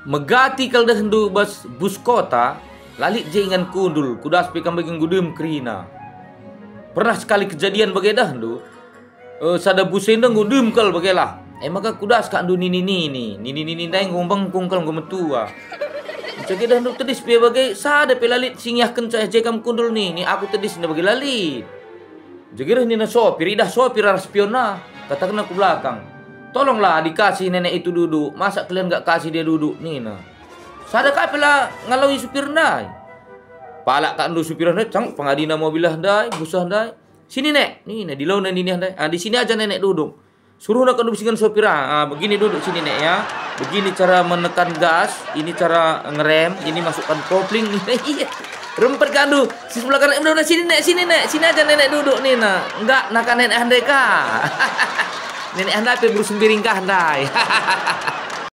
Megati kal dah hendu bus kota, lalit jengan kundul, kudas pekan bagian gudum kerina. Pernah sekali kejadian bagai dah hendu, sada bus endang gudum kal bagai lah. Maka kudas kak hendu nini dai ngombang kungkal ngometua. Jadi dah hendu tedis pe bagai sada pe lalit singyahkan saya jekam kundul ni aku tedis ni bagai lalit. Jadi ni na sopir, idah sopir arah spiona, katakan aku belakang. Tolonglah dikasih nenek itu duduk. Masa kalian gak kasih dia duduk nih nah. Sada ka pela ngalawi supir ndai. Palak tak ndu supir ndai, cang pengadina mobil ndai, busah ndai. Sini nek, nih di lawan ini ndai. Di sini aja nenek duduk. Suruh nak bisingkan sopir. Begini duduk sini nek ya. Begini cara menekan gas, ini cara ngerem, ini masukkan kopling nih. Iya. Rempet kandu. Si sebelah kanan udah sini nek. Sini aja nenek duduk nih nah. Enggak nak nenek andai ka. Nenek anda pe berusun piring kah andai.